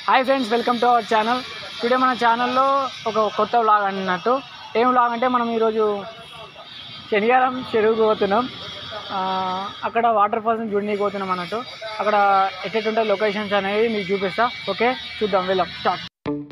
Hi friends, welcome to our channel. Today మన ఛానల్లో ఒక కొత్త వ్లాగ్ అన్నట్టు. ఏం వ్లాగ్ అంటే మనం ఈరోజు శనివారం చెరువుకు పోతున్నాం. అక్కడ వాటర్ ఫాల్స్ని చూడనీకి పోతున్నాం అన్నట్టు. అక్కడ ఎట్టెట్టుంటాయి లొకేషన్స్ అనేవి మీకు చూపిస్తా. ఓకే, చూద్దాం, వెళ్దాం, స్టార్ట్.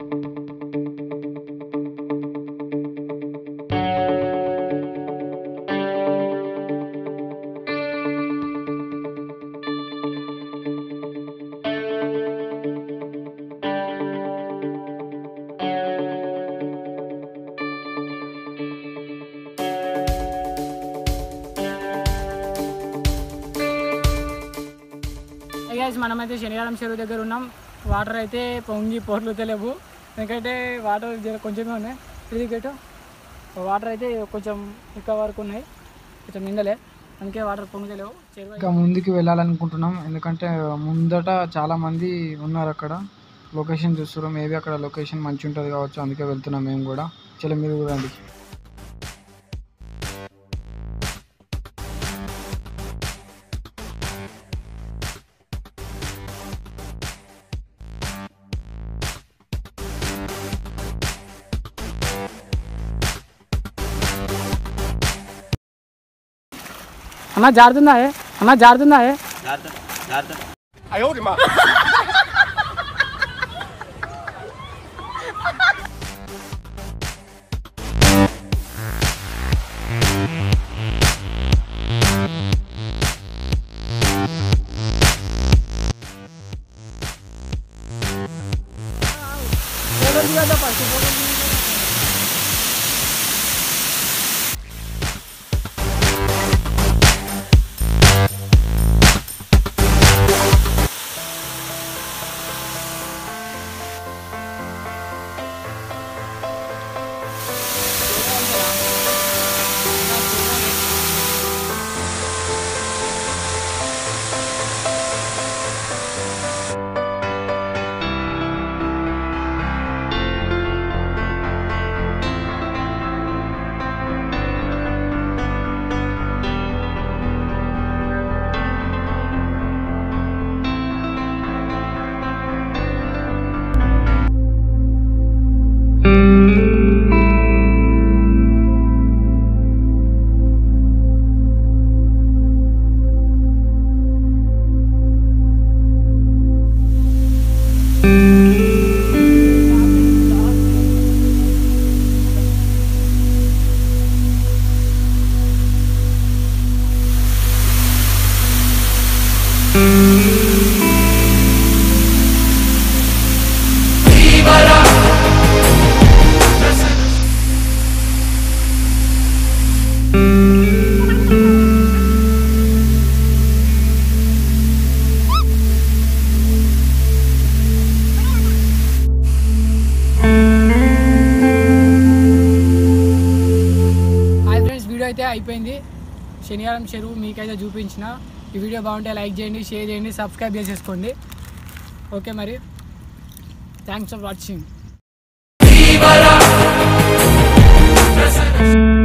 మనమైతే శనివారం చెరువు దగ్గర ఉన్నాం. వాటర్ అయితే పొంగి పొర్లుతలేవు, ఎందుకంటే వాటర్ కొంచెమే ఉన్నాయి. క్రికెట్ వాటర్ అయితే కొంచెం ఇంకా వరకు ఉన్నాయి, కొంచెం నిండలే, అందుకే వాటర్ పొంగుతలేవు. ఇంకా ముందుకు వెళ్ళాలనుకుంటున్నాం, ఎందుకంటే ముందట చాలామంది ఉన్నారు అక్కడ. లొకేషన్ చూస్తున్నాం, మేబీ అక్కడ లొకేషన్ మంచి ఉంటుంది కావచ్చు, అందుకే వెళ్తున్నాం మేము కూడా. చాలా మీరు కూడా అండి. అన్నా జారుతుందా? అన్నా జారుతుందా? అయితే అయిపోయింది. శనివారం చెరువు మీకైతే చూపించిన. ఈ వీడియో బాగుంటే లైక్ చేయండి, షేర్ చేయండి, సబ్స్క్రైబ్ చేసేసుకోండి. ఓకే, మరి థ్యాంక్స్ ఫర్ వాచింగ్.